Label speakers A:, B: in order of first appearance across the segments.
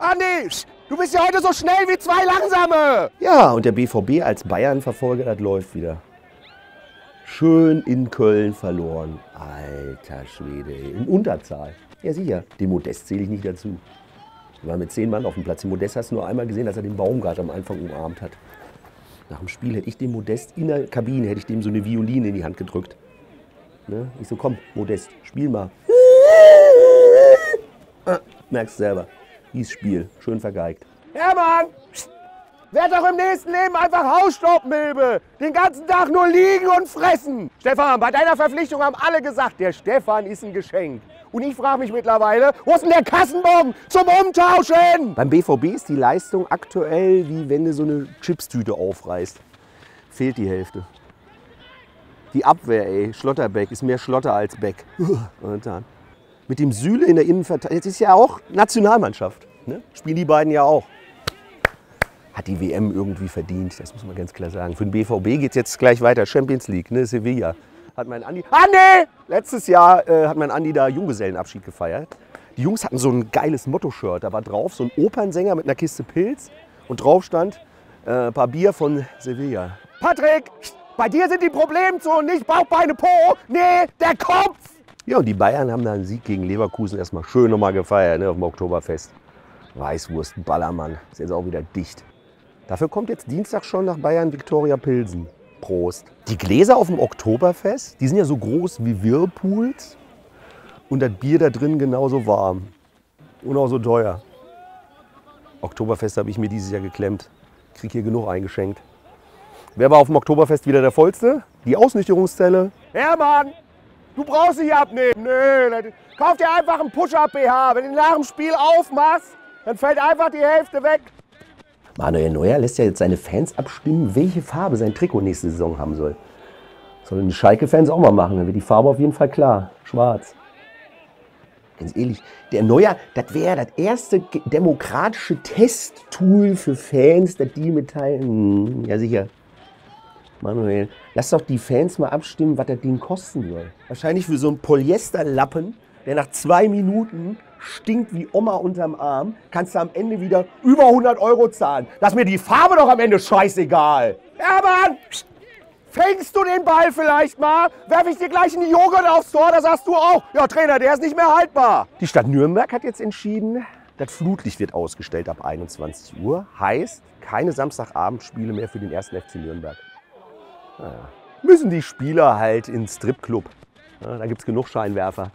A: Andi, du bist ja heute so schnell wie zwei Langsame.
B: Ja, und der BVB als Bayern-Verfolger, das läuft wieder. Schön in Köln verloren. Alter Schwede, in Unterzahl. Ja sicher, den Modest zähle ich nicht dazu. Wir waren mit 10 Mann auf dem Platz. Den Modest hast du nur einmal gesehen, dass er den Baumgart am Anfang umarmt hat. Nach dem Spiel hätte ich dem Modest in der Kabine, hätte ich dem so eine Violine in die Hand gedrückt. Ne? Ich so, komm, Modest, spiel mal. Merkst selber, dieses Spiel, schön vergeigt.
A: Hermann, werd doch im nächsten Leben einfach Hausstaubmilbe. Den ganzen Tag nur liegen und fressen. Stefan, bei deiner Verpflichtung haben alle gesagt, der Stefan ist ein Geschenk. Und ich frage mich mittlerweile, wo ist denn der Kassenbon zum Umtauschen?
B: Beim BVB ist die Leistung aktuell, wie wenn du so eine Chipstüte aufreißt. Fehlt die Hälfte. Die Abwehr, ey, Schlotterbeck ist mehr Schlotter als Beck. Momentan. Mit dem Süle in der Innenverteidigung, das ist ja auch Nationalmannschaft. Ne? Spielen die beiden ja auch. Hat die WM irgendwie verdient, das muss man ganz klar sagen. Für den BVB geht es jetzt gleich weiter, Champions League, ne? Sevilla. Hat mein Andi, letztes Jahr hat mein Andi da Junggesellenabschied gefeiert. Die Jungs hatten so ein geiles Motto-Shirt, da war drauf so ein Opernsänger mit einer Kiste Pilz und drauf stand ein paar Bier von Sevilla.
A: Patrick, bei dir sind die Problemzonen nicht Bauch, Beine, Po, nee, der Kopf.
B: Ja, und die Bayern haben da einen Sieg gegen Leverkusen erstmal schön nochmal gefeiert, ne, auf dem Oktoberfest. Weißwurst, Ballermann, ist jetzt auch wieder dicht. Dafür kommt jetzt Dienstag schon nach Bayern Viktoria Pilsen. Prost. Die Gläser auf dem Oktoberfest, die sind ja so groß wie Whirlpools und das Bier da drin genauso warm und auch so teuer. Oktoberfest habe ich mir dieses Jahr geklemmt. Krieg hier genug eingeschenkt. Wer war auf dem Oktoberfest wieder der Vollste? Die Ausnüchterungszelle.
A: Hermann, du brauchst nicht abnehmen. Nö, kauf dir einfach einen Push-Up-BH. Wenn du nach dem Spiel aufmachst, dann fällt einfach die Hälfte weg.
B: Manuel Neuer lässt ja jetzt seine Fans abstimmen, welche Farbe sein Trikot nächste Saison haben soll. Sollen die Schalke-Fans auch mal machen, dann wird die Farbe auf jeden Fall klar. Schwarz. Ganz ehrlich, der Neuer, das wäre das erste demokratische Testtool für Fans, das die mitteilen. Ja sicher. Manuel, lass doch die Fans mal abstimmen, was das Ding kosten soll. Wahrscheinlich für so einen Polyesterlappen, der nach 2 Minuten stinkt wie Oma unterm Arm, kannst du am Ende wieder über 100 € zahlen. Lass mir die Farbe doch am Ende scheißegal.
A: Hermann, fängst du den Ball vielleicht mal? Werf ich dir gleich einen Joghurt aufs Tor, da sagst du auch, ja Trainer, der ist nicht mehr haltbar.
B: Die Stadt Nürnberg hat jetzt entschieden, das Flutlicht wird ausgestellt ab 21 Uhr. Heißt, keine Samstagabendspiele mehr für den 1. FC Nürnberg. Naja. Müssen die Spieler halt ins Stripclub. Ja, da gibt es genug Scheinwerfer.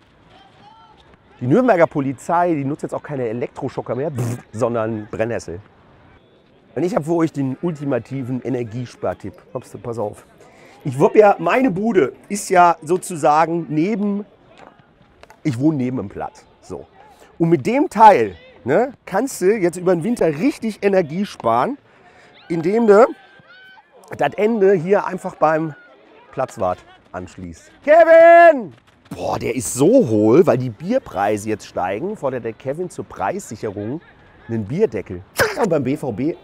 B: Die Nürnberger Polizei, die nutzt jetzt auch keine Elektroschocker mehr, sondern Brennnessel. Und ich habe für euch den ultimativen Energiespartipp. Pass auf. Meine Bude ist ja sozusagen ich wohne neben dem Platz. So. Und mit dem Teil, ne, kannst du jetzt über den Winter richtig Energie sparen, indem du das Ende hier einfach beim Platzwart anschließt.
A: Kevin!
B: Boah, der ist so hohl, weil die Bierpreise jetzt steigen, fordert der Kevin zur Preissicherung einen Bierdeckel. Ja, und beim BVB...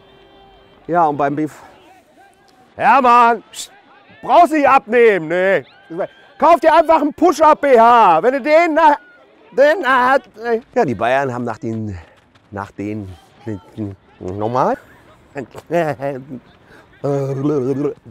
A: Hermann, brauchst nicht abnehmen, nee. Kauf dir einfach einen Push-Up-BH. Wenn du den
B: Ja, die Bayern haben normal...